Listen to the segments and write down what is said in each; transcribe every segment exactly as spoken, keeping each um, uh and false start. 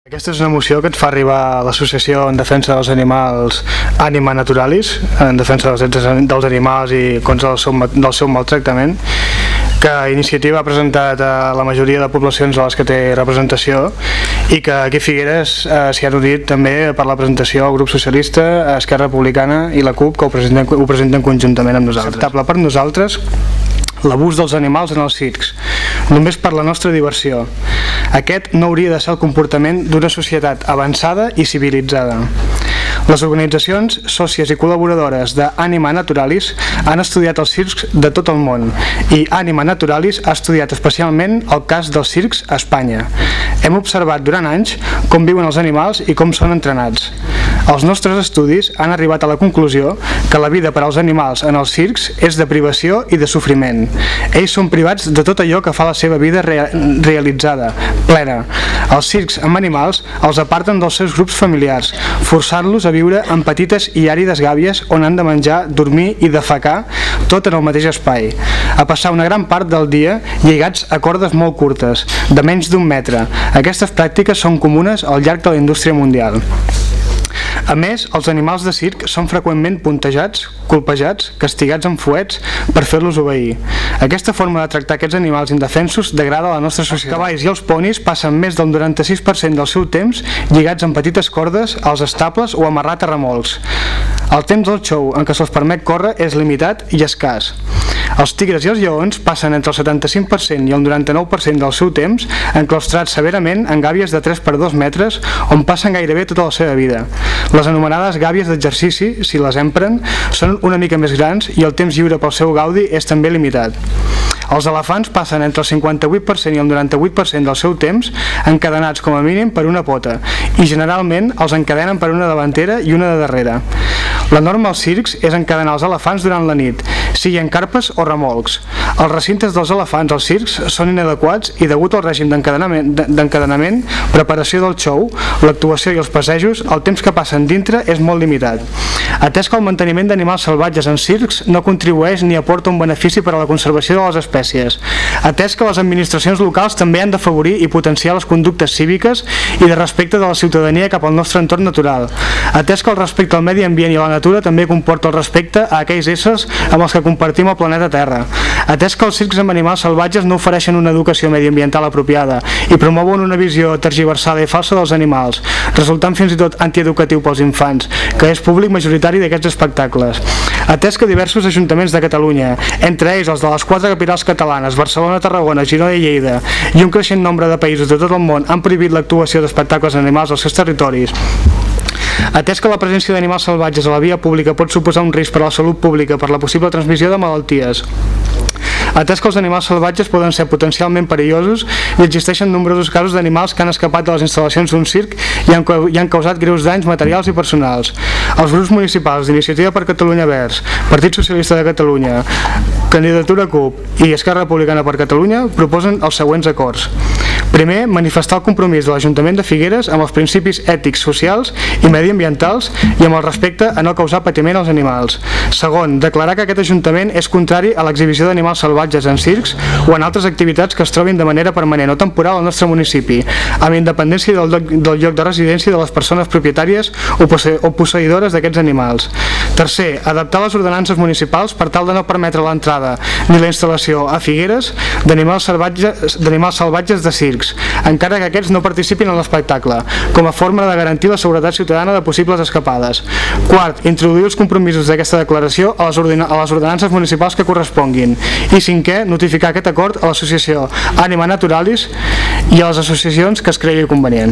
Aquesta és una moció que et fa arribar a l'associació en defensa dels animals Anima Naturalis, en defensa dels drets dels animals i contra del seu, del seu maltractament, que Iniciativa ha presentat a la majoria de poblacions a les que té representació i que aquí a Figueres eh, s'hi han unit també per la presentació el grup socialista, Esquerra Republicana i la CUP, que ho presenten, ho presenten conjuntament amb nosaltres. Acceptable per nosaltres l'abús dels animals en els circs, només per la nostra diversió. Aquest no hauria de ser el comportament d'una societat avançada i civilitzada. Les organitzacions, sòcies i col·laboradores d'Anima Naturalis han estudiat els circs de tot el món i Anima Naturalis ha estudiat especialment el cas dels circs a Espanya. Hem observat durant anys com viuen els animals i com són entrenats. Els nostres estudis han arribat a la conclusió que la vida per als animals en els circs és de privació i de sofriment. Ells són privats de tot allò que fa la seva vida rea realitzada, plena. Els circs amb animals els aparten dels seus grups familiars, forçant-los a viure en petites i àrides gàbies on han de menjar, dormir i defecar tot en el mateix espai, a passar una gran part del dia lligats a cordes molt curtes, de menys d'un metre. Aquestes pràctiques són comunes al llarg de la indústria mundial. A més, els animals de circ són freqüentment puntejats, colpejats, castigats amb fuets per fer-los obeir. Aquesta forma de tractar aquests animals indefensos degrada la nostra societat. Els cavalls i els ponis passen més del noranta-sis per cent del seu temps lligats en petites cordes als estables o amarrat a remolcs. El temps del show en què se'ls permet córrer és limitat i escàs. Els tigres i els lleons passen entre el setanta-cinc per cent i el noranta-nou per cent del seu temps enclaustrats severament en gàbies de tres per dos metres on passen gairebé tota la seva vida. Les anomenades gàbies d'exercici, si les empren, són una mica més grans i el temps lliure pel seu gaudi és també limitat. Els elefants passen entre el cinquanta-vuit per cent i el noranta-vuit per cent del seu temps encadenats com a mínim per una pota i generalment els encadenen per una davantera i una de darrere. La norma als circs és encadenar els elefants durant la nit, sigui en carpes o remolcs. Els recintes dels elefants als circs són inadequats i degut al règim d'encadenament, preparació del show, l'actuació i els passejos, el temps que passen dintre és molt limitat. Atès que el manteniment d'animals salvatges en circs no contribueix ni aporta un benefici per a la conservació de les espècies. Atès que les administracions locals també han d'afavorir i potenciar les conductes cíviques i de respecte de la ciutadania cap al nostre entorn natural. Atès que el respecte al medi ambient i a la natura també comporta el respecte a aquells éssers amb els que compartim el planeta Terra. Atès que els circs amb animals salvatges no ofereixen una educació mediambiental apropiada i promouen una visió tergiversada i falsa dels animals, resultant fins i tot antieducatiu pels infants, que és públic majoritari d'aquests espectacles. Atès que diversos ajuntaments de Catalunya, entre ells els de les quatre capitals catalanes, Barcelona, Tarragona, Girona i Lleida, i un creixent nombre de països de tot el món han prohibit l'actuació d'espectacles animals als seus territoris, atès que la presència d'animals salvatges a la via pública pot suposar un risc per a la salut pública per la possible transmissió de malalties, atès que els animals salvatges poden ser potencialment perillosos i existeixen nombrosos casos d'animals que han escapat de les instal·lacions d'un circ i han, i han causat greus danys materials i personals. Els grups municipals d'Iniciativa per Catalunya Verds, Partit Socialista de Catalunya, Candidatura CUP i Esquerra Republicana per Catalunya proposen els següents acords. Primer, manifestar el compromís de l'Ajuntament de Figueres amb els principis ètics, socials i mediambientals i amb el respecte a no causar patiment als animals. Segon, declarar que aquest Ajuntament és contrari a l'exhibició d'animals salvatges en circs o en altres activitats que es trobin de manera permanent o temporal al nostre municipi, amb independència del lloc, del lloc de residència de les persones propietàries o, posse o posseïdores d'aquests animals. Tercer, adaptar les ordenances municipals per tal de no permetre l'entrada ni la instal·lació a Figueres d'animals salvatges, d'animals salvatges de circs, encara que aquests no participin en l'espectacle, com a forma de garantir la seguretat ciutadana de possibles escapades. Quart, introduir els compromisos d'aquesta declaració a les, a les ordenances municipals que corresponguin. I cinquè, notificar aquest acord a l'associació Anima Naturalis i a les associacions que es cregui convenient.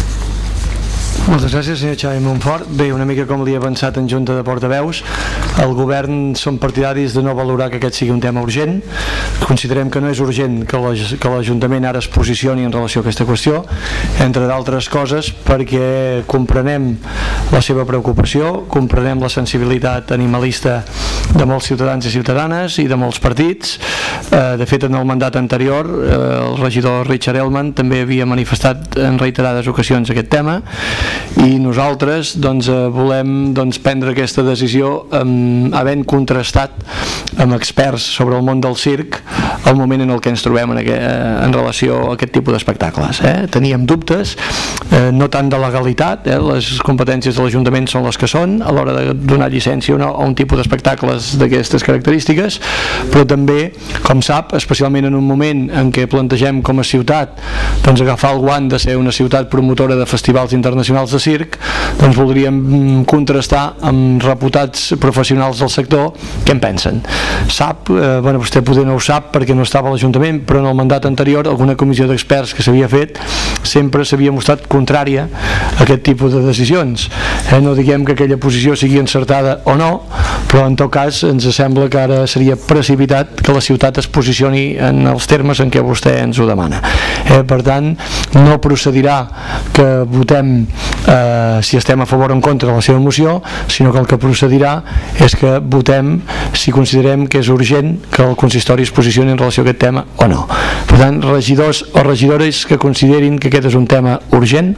Moltes gràcies, senyor Xavi Montfort. Bé, una mica com li he avançat en Junta de Portaveus, el govern són partidaris de no valorar que aquest sigui un tema urgent. Considerem que no és urgent que l'Ajuntament ara es posicioni en relació a aquesta qüestió, entre d'altres coses perquè comprenem la seva preocupació, comprenem la sensibilitat animalista de molts ciutadans i ciutadanes i de molts partits, Eh, de fet, en el mandat anterior, eh, el regidor Richard Elman també havia manifestat en reiterades ocasions aquest tema, i nosaltres doncs, eh, volem doncs, prendre aquesta decisió eh, havent contrastat amb experts sobre el món del circ al moment en el que ens trobem en, aquest, eh, en relació a aquest tipus d'espectacles. Eh? Teníem dubtes, eh, no tant de legalitat, eh? Les competències de l'Ajuntament són les que són a l'hora de donar llicència o no a un tipus d'espectacles d'aquestes característiques, però també, com sap, especialment en un moment en què plantegem com a ciutat doncs, agafar el guant de ser una ciutat promotora de festivals internacionals de circ, doncs voldríem contrastar amb reputats professionals del sector què en pensen. Sap, eh, bueno, vostè poder no ho sap perquè no estava a l'Ajuntament, però en el mandat anterior alguna comissió d'experts que s'havia fet sempre s'havia mostrat contrària a aquest tipus de decisions. Eh, no diguem que aquella posició sigui encertada o no, però en tot cas ens sembla que ara seria precipitat que la ciutat es posicioni en els termes en què vostè ens ho demana. Eh, per tant, no procedirà que votem eh, si estem a favor o en contra de la seva moció, sinó que el que procedirà és que votem si considerem que és urgent que el consistori es posicioni en relació a aquest tema o no. Per tant, regidors o regidores que considerin que aquest és un tema urgent.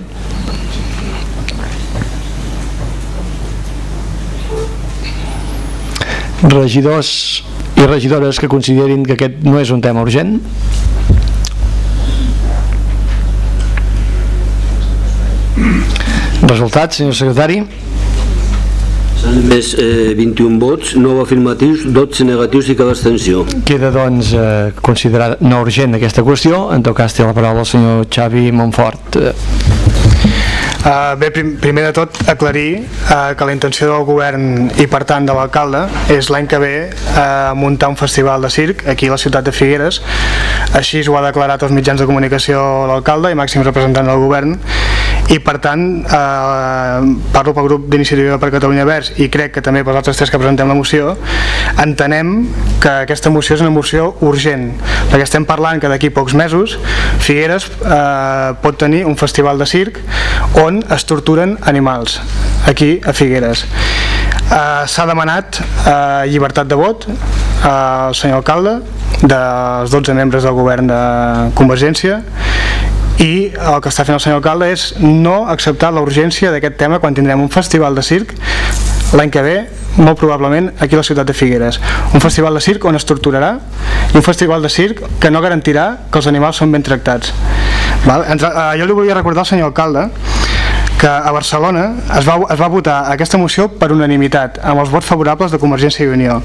Regidors i regidores que considerin que aquest no és un tema urgent. Resultats, senyor secretari. S'han emès eh, vint-i-un vots, nou afirmatius, dotze negatius i cap abstenció. Queda doncs eh, considerada no urgent aquesta qüestió. En tot cas té la paraula el senyor Xavi Montfort. Uh, bé, prim, primer de tot aclarir uh, que la intenció del govern i per tant de l'alcalde és l'any que ve uh, muntar un festival de circ aquí a la ciutat de Figueres. Així ho ha declarat als mitjans de comunicació l'alcalde i màxim representant del govern, i per tant uh, parlo pel grup d'Iniciativa per Catalunya Verds i crec que també pels altres tres que presentem la moció. Entenem que aquesta moció és una moció urgent perquè estem parlant que d'aquí pocs mesos Figueres uh, pot tenir un festival de circ on es torturen animals aquí a Figueres. Uh, s'ha demanat uh, llibertat de vot uh, al senyor alcalde dels dotze membres del govern de Convergència, i el que està fent el senyor alcalde és no acceptar la urgència d'aquest tema quan tindrem un festival de circ l'any que ve, molt probablement aquí a la ciutat de Figueres. Un festival de circ on es torturarà i un festival de circ que no garantirà que els animals són ben tractats. Val? Ens, uh, jo li volia recordar al senyor alcalde que a Barcelona es va, es va votar aquesta moció per unanimitat, amb els vots favorables de Convergència i Unió.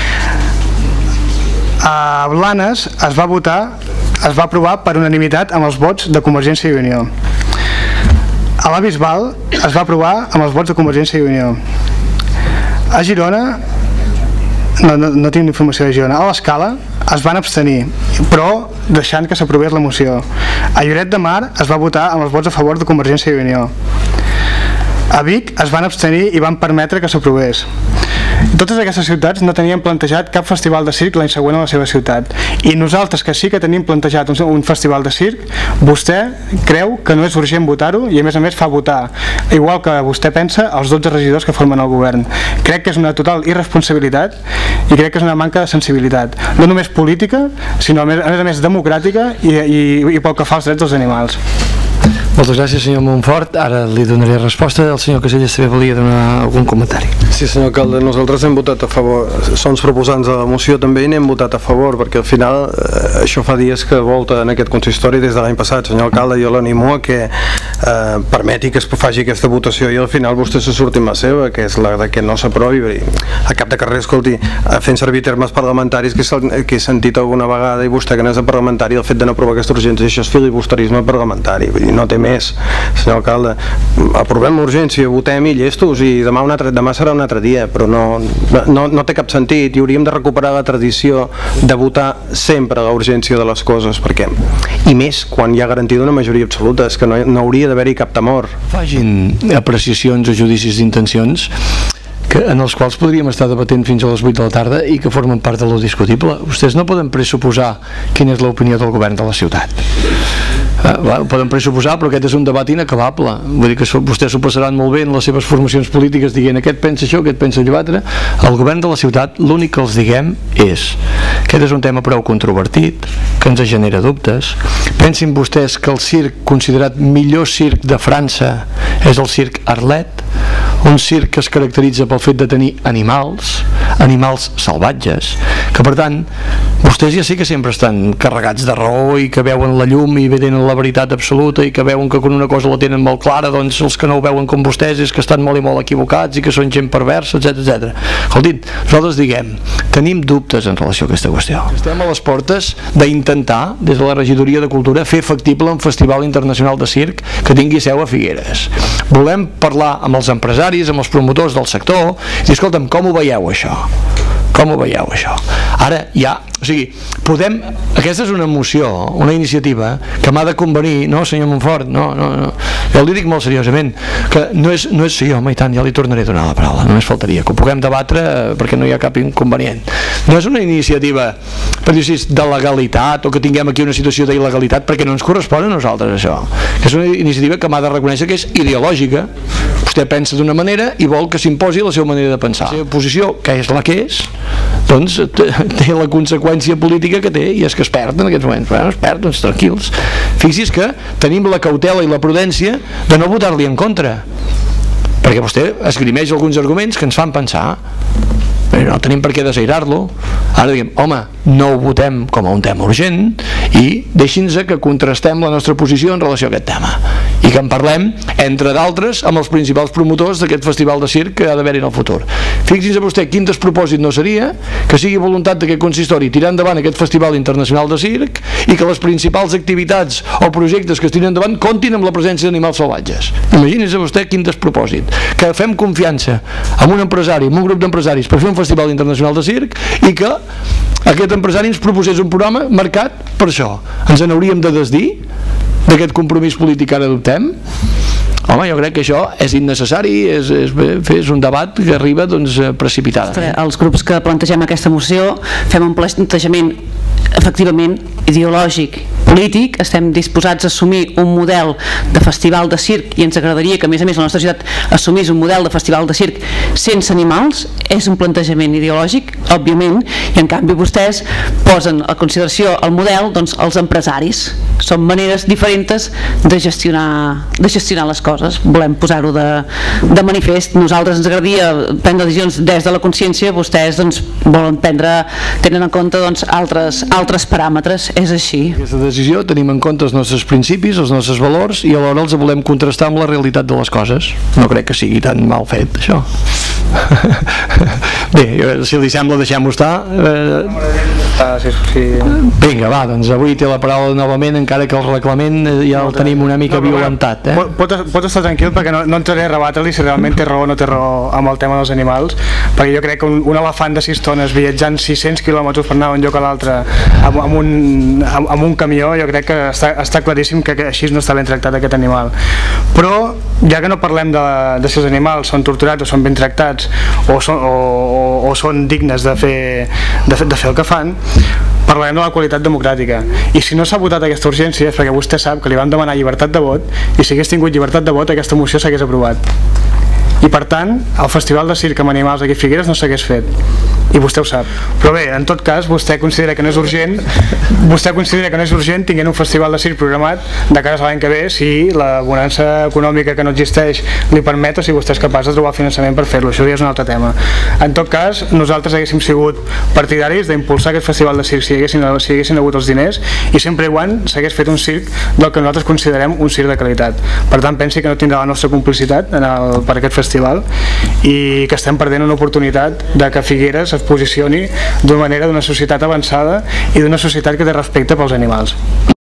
A Blanes es va votar, es va aprovar per unanimitat amb els vots de Convergència i Unió. A la Bisbal es va aprovar amb els vots de Convergència i Unió. A Girona, no, no, no tinc informació de Girona, a l'Escala es van abstenir, però deixant que s'aprovés la moció. A Lloret de Mar es va votar amb els vots a favor de Convergència i Unió. A Vic es van abstenir i van permetre que s'aprovés. Totes aquestes ciutats no tenien plantejat cap festival de circ l'any següent a la seva ciutat, i nosaltres que sí que tenim plantejat un, un festival de circ, vostè creu que no és urgent votar-ho i a més a més fa votar, igual que vostè pensa, els dotze regidors que formen el govern. Crec que és una total irresponsabilitat i crec que és una manca de sensibilitat, no només política, sinó a més a més, a més democràtica i, i, i pel que fa als drets dels animals. Moltes gràcies, senyor Montfort. Ara li donaré resposta. El senyor Casellas també volia donar algun comentari. Sí, senyor alcalde, nosaltres hem votat a favor, som els proposants de la moció també, i n'hem votat a favor, perquè al final eh, això fa dies que volta en aquest consistori des de l'any passat. Senyor alcalde, jo l'animo a que eh, permeti que es faci aquesta votació i al final vostè se surti amb la seva, que és la de que no s'aprovi. A cap de carrer, escolti, fent servir termes parlamentaris que, que he sentit alguna vegada, i vostè que no és parlamentari, el fet de no aprovar aquesta urgència, això és filibusterisme parlamentari, vull dir, no té més, senyor alcalde. Aprovem l'urgència, votem i llestos, i demà, un altre, demà serà un altre dia, però no, no, no té cap sentit, i hauríem de recuperar la tradició de votar sempre la urgència de les coses, perquè, i més quan hi ha garantida una majoria absoluta, és que no, no hauria d'haver-hi cap temor. Facin apreciacions o judicis d'intencions que, en els quals podríem estar debatent fins a les vuit de la tarda i que formen part de lo discutible. Vostès no poden pressuposar quina és l'opinió del govern de la ciutat. Eh, bueno, poden pressuposar, però aquest és un debat inacabable. Vull dir que vostès s'ho passaran molt bé en les seves formacions polítiques dient aquest pensa això, aquest pensa allò altre. El govern de la ciutat l'únic que els diguem és aquest és un tema prou controvertit, que ens genera dubtes. Pensin vostès que el circ considerat millor circ de França és el circ Arlet, un circ que es caracteritza pel fet de tenir animals, animals salvatges, que per tant vostès ja sí que sempre estan carregats de raó i que veuen la llum i tenen la veritat absoluta i que veuen que quan una cosa la tenen molt clara, doncs els que no ho veuen com vostès és que estan molt i molt equivocats i que són gent perversa, etcètera etcètera. Escoltin, nosaltres diguem, tenim dubtes en relació a aquesta qüestió. Estem a les portes d'intentar, des de la Regidoria de Cultura, fer factible un festival internacional de circ que tingui seu a Figueres. Volem parlar amb els empresaris, amb els promotors del sector i dir, escolta'm, com ho veieu això? Com ho veieu això? Ara ja, o sigui, podem, aquesta és una moció, una iniciativa que m'ha de convenir, no senyor Montfort, no, no, no, jo li dic molt seriosament, que no és, no és, sí home i tant, ja li tornaré a donar la paraula, només faltaria, que ho puguem debatre perquè no hi ha cap inconvenient. No és una iniciativa, per dir-ho així, de legalitat o que tinguem aquí una situació d'il·legalitat perquè no ens correspon a nosaltres això, que és una iniciativa que m'ha de reconèixer que és ideològica, vostè pensa d'una manera i vol que s'imposi la seva manera de pensar. La seva posició, que és la que és, doncs té la conseqüència política que té i és que es perd en aquests moments. Bueno, es perd, doncs tranquils. Fixi's que tenim la cautela i la prudència de no votar-li en contra, perquè vostè esgrimeix alguns arguments que ens fan pensar, però no tenim per què desairar-lo. Ara diguem, home, no ho votem com a un tema urgent i deixi'ns que contrastem la nostra posició en relació a aquest tema i que en parlem, entre d'altres, amb els principals promotors d'aquest festival de circ que ha d'haver-hi en el futur. Fixi's a vostè quin despropòsit no seria que sigui voluntat d'aquest consistori tirar endavant aquest festival internacional de circ i que les principals activitats o projectes que es tiren endavant comptin amb la presència d'animals salvatges. Imagini's a vostè quin despropòsit. Que fem confiança en un empresari, en un grup d'empresaris per fer un festival internacional de circ i que aquest empresari ens proposés un programa marcat per això. Ens n'hauríem de desdir d'aquest compromís polític que ara adoptem? Home, jo crec que això és innecessari, és, és, és un debat que arriba doncs, precipitat. Els grups que plantegem aquesta moció fem un plantejament efectivament ideològic, polític, estem disposats a assumir un model de festival de circ i ens agradaria que a més a més la nostra ciutat assumís un model de festival de circ sense animals, és un plantejament ideològic, òbviament, i en canvi vostès posen a consideració el model doncs, els empresaris. Són maneres diferents de gestionar, de gestionar les coses. Volem posar-ho de, de manifest. Nosaltres ens agradaria prendre decisions des de la consciència, vostès doncs, volen prendre, tenen en compte doncs, altres, altres paràmetres, és així. Aquesta decisió tenim en compte els nostres principis, els nostres valors i alhora els volem contrastar amb la realitat de les coses. No crec que sigui tan mal fet, això. Bé, si li sembla deixem-ho estar. Vinga, va, doncs avui té la paraula novament, encara que el reglament ja el tenim una mica violentat. Eh? Pot, pot estar tranquil perquè no, no entraré a rebatre-li si realment té raó o no té raó amb el tema dels animals, perquè jo crec que un, un elefant de sis tones viatjant sis-cents quilòmetres per anar d'un lloc a l'altre amb, amb, un, amb, amb un camió, jo crec que està, està claríssim que així no està ben tractat aquest animal. Però ja que no parlem de, de si els animals són torturats o són ben tractats o són, o, o, o són dignes de fer, de, fer, de fer el que fan, parlarem de la qualitat democràtica. I si no s'ha votat aquesta urgència és perquè vostè sap que li vam demanar llibertat de vot i si hagués tingut llibertat de vot aquesta moció s'hagués aprovat. I per tant, el festival de circ amb animals aquí a Figueres no s'hagués fet. I vostè ho sap. Però bé, en tot cas, vostè considera que no és urgent, vostè considera que no és urgent tinguent un festival de circ programat de cara a l'any que ve si la bonança econòmica que no existeix li permet o si vostè és capaç de trobar finançament per fer-lo. Això ja és un altre tema. En tot cas, nosaltres haguéssim sigut partidaris d'impulsar aquest festival de circ si haguessin, si haguessin hagut els diners i sempre i quan s'hagués fet un circ del que nosaltres considerem un circ de qualitat. Per tant, pensi que no tindrà la nostra complicitat en el, per aquest festival i que estem perdent una oportunitat de que Figueres es posicioni d'una manera d'una societat avançada i d'una societat que té respecte pels animals.